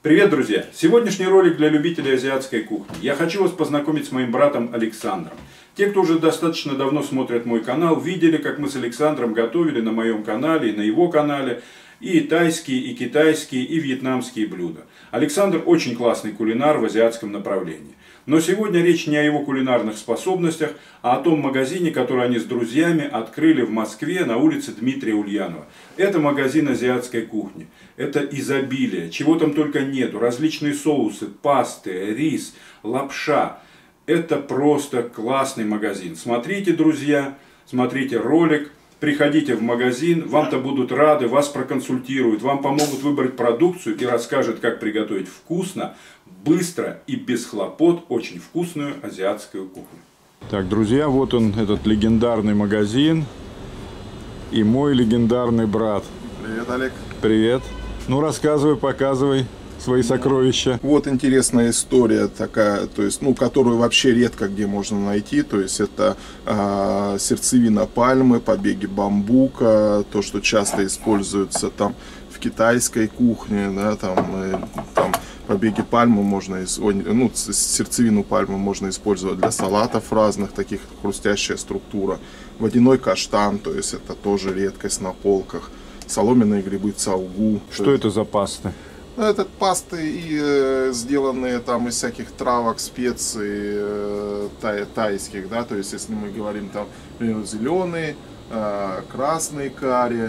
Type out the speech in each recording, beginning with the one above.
Привет, друзья! Сегодняшний ролик для любителей азиатской кухни. Я хочу вас познакомить с моим братом Александром. Те, кто уже достаточно давно смотрит мой канал, видели, как мы с Александром готовили на моем канале и на его канале и тайские, и китайские, и вьетнамские блюда. Александр очень классный кулинар в азиатском направлении. Но сегодня речь не о его кулинарных способностях, а о том магазине, который они с друзьями открыли в Москве на улице Дмитрия Ульянова. Это магазин азиатской кухни. Это изобилие, чего там только нету. Различные соусы, пасты, рис, лапша. Это просто классный магазин. Смотрите, друзья, смотрите ролик. Приходите в магазин, вам-то будут рады, вас проконсультируют, вам помогут выбрать продукцию и расскажут, как приготовить вкусно, быстро и без хлопот очень вкусную азиатскую кухню. Так, друзья, вот он, этот легендарный магазин и мой легендарный брат. Привет, Олег. Привет. Ну, рассказывай, показывай свои сокровища. Вот интересная история такая, то есть, которую вообще редко где можно найти. То есть это сердцевина пальмы, побеги бамбука, то, что часто используется там в китайской кухне, да, там побеги пальмы можно, сердцевину пальмы можно использовать для салатов разных, таких хрустящая структура. Водяной каштан, то есть это тоже редкость на полках. Соломенные грибы цаугу. Что это за пасты? Это пасты, сделанные там из всяких травок, специй тайских, да, то есть если мы говорим там, например, зеленый, красный карри,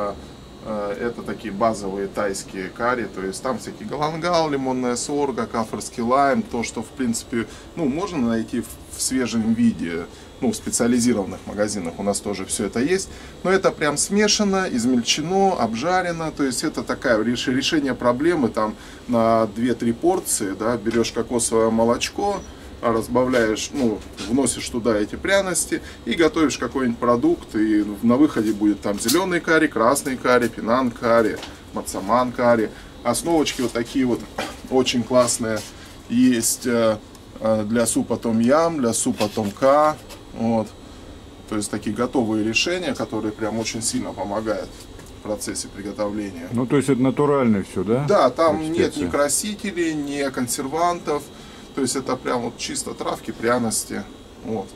это такие базовые тайские карри, то есть там всякие галангал, лимонная сорга, кафорский лайм, то, что в принципе, можно найти в свежем виде. В специализированных магазинах у нас тоже все это есть, но это прям смешано, измельчено, обжарено, то есть это такая решение проблемы там на 2-3 порции, да, берешь кокосовое молочко, разбавляешь, вносишь туда эти пряности и готовишь какой-нибудь продукт, и на выходе будет там зеленый карри, красный карри, пенан карри, мацаман карри. Основочки вот такие вот очень классные есть для супа том-ям, для супа том-ка. Вот. То есть такие готовые решения, которые прям очень сильно помогают в процессе приготовления. То есть это натурально все, да? Да, там нет ни красителей, ни консервантов. То есть это прям вот чисто травки, пряности. Вот.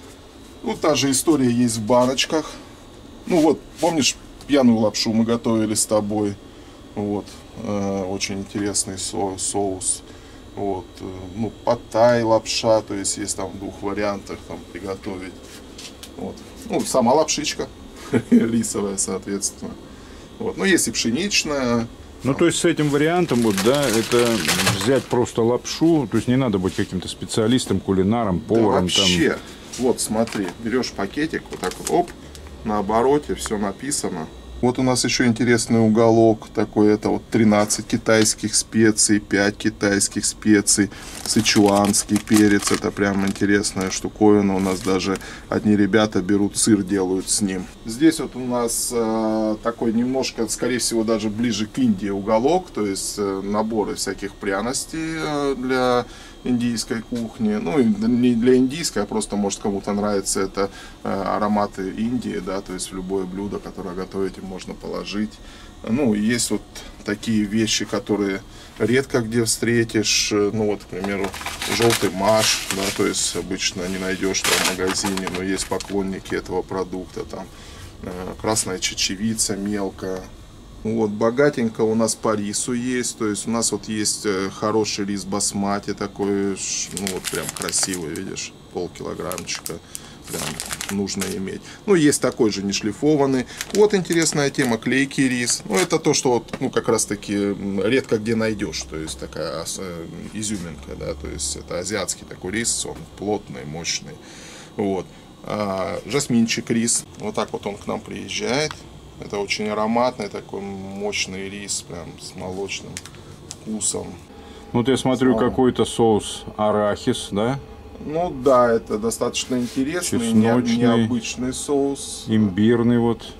Та же история есть в баночках. Помнишь, пьяную лапшу мы готовили с тобой? Вот. Очень интересный соус. Вот, пад-тай, лапша, то есть есть там в 2 вариантах там приготовить. Вот. Сама лапшичка рисовая, соответственно. Вот. Есть и пшеничная. То есть с этим вариантом, это взять просто лапшу, то есть не надо быть каким-то специалистом, кулинаром, поваром. Да вообще, вот смотри, берешь пакетик, вот так вот, оп, на обороте все написано. Вот у нас еще интересный уголок такой, это вот 13 китайских специй, 5 китайских специй, сычуанский перец, это прям интересная штуковина, у нас даже одни ребята берут сыр, делают с ним. Здесь вот у нас такой немножко, скорее всего, даже ближе к Индии уголок, то есть наборы всяких пряностей для индийской кухни, не для индийской, а просто, может, кому-то нравится это ароматы Индии, да, то есть в любое блюдо, которое готовите, можно положить. Есть вот такие вещи, которые редко где встретишь, к примеру, желтый маш, да, то есть обычно не найдешь в магазине, но есть поклонники этого продукта, там красная чечевица мелкая. Богатенько у нас по рису есть, то есть у нас вот есть хороший рис басмати такой, прям красивый, видишь, полкилограммчика, прям нужно иметь. Есть такой же нешлифованный. Вот интересная тема, клейкий рис. Это то, что как раз таки редко где найдешь, то есть такая изюминка, да, то есть это азиатский такой рис, он плотный, мощный. Вот. Жасминчик рис, вот так вот он к нам приезжает. Это очень ароматный, такой мощный рис, прям с молочным вкусом. Я смотрю, какой-то соус арахис, да? Да, это достаточно интересный, необычный соус. Имбирный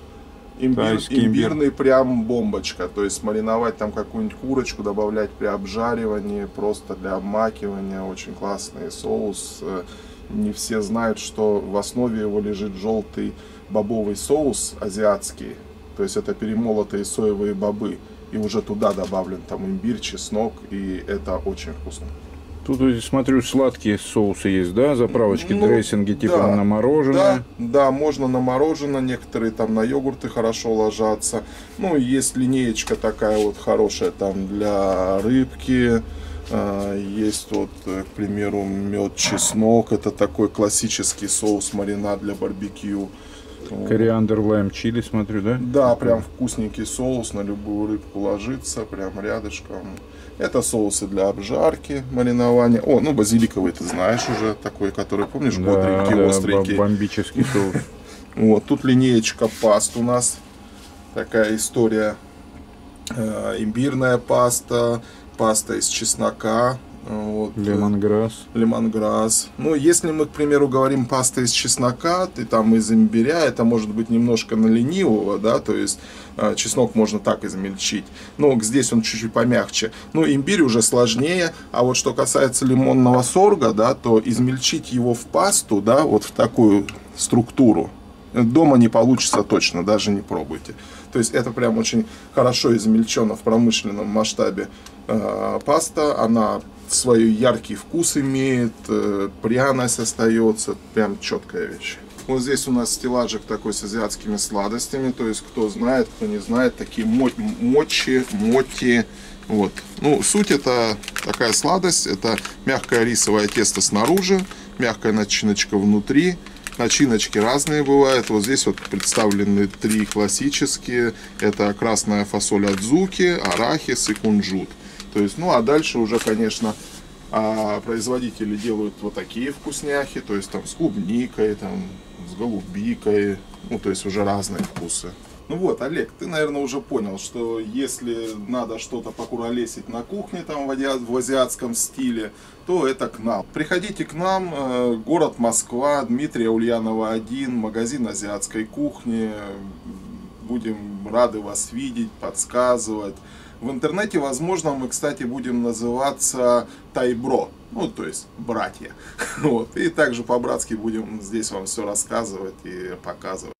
Имбирный прям бомбочка. То есть мариновать там какую-нибудь курочку, добавлять при обжаривании, просто для обмакивания. Очень классный соус. Не все знают, что в основе его лежит желтый бобовый соус азиатский. То есть это перемолотые соевые бобы. и уже туда добавлен там имбирь, чеснок, и это очень вкусно. Тут, смотрю, сладкие соусы есть, да? Заправочки, дрессинги типа да, на мороженое. Да, можно на мороженое, некоторые там на йогурты хорошо ложатся. Ну, есть линеечка такая вот хорошая там для рыбки. Есть вот, к примеру, мед, чеснок. Это такой классический соус маринад для барбекю. Кориандр, лайм, чили, смотрю, да? Да, прям вкусненький соус, на любую рыбку ложится, прям рядышком. Это соусы для обжарки, маринования. О, ну базиликовый ты знаешь уже, такой, который, помнишь, бодренький, остренький. Бомбический соус. Вот, тут линеечка паст у нас. Такая история. Имбирная паста, паста из чеснока. Вот, лемонграсс. Ну, если мы, к примеру, говорим паста из чеснока, ты там из имбиря, это может быть немножко на ленивого, да, то есть чеснок можно так измельчить. Но здесь он чуть-чуть помягче. Ну, имбирь уже сложнее. А вот что касается лимонного сорга, да, то измельчить его в пасту, да, вот в такую структуру, дома не получится точно, даже не пробуйте. То есть это прям очень хорошо измельчена в промышленном масштабе паста. Она свой яркий вкус имеет, пряность остается, прям четкая вещь. Вот здесь у нас стеллажик такой с азиатскими сладостями, то есть кто знает, кто не знает, такие моти. Вот. Ну, суть это такая сладость, это мягкое рисовое тесто снаружи, мягкая начиночка внутри. Начиночки разные бывают. Вот здесь вот представлены 3 классические. Это красная фасоль адзуки, арахис и кунжут. То есть, ну а дальше уже, конечно, производители делают вот такие вкусняхи. То есть там с клубникой, там, с голубикой. Ну, то есть уже разные вкусы. Ну вот, Олег, ты, наверное, уже понял, что если надо что-то покуролесить на кухне там в азиатском стиле, то это к нам. Приходите к нам, город Москва, Дмитрия Ульянова 1, магазин азиатской кухни. Будем рады вас видеть, подсказывать. В интернете, возможно, мы, кстати, будем называться Тайбро, ну, то есть братья. Вот. И также по-братски будем здесь вам все рассказывать и показывать.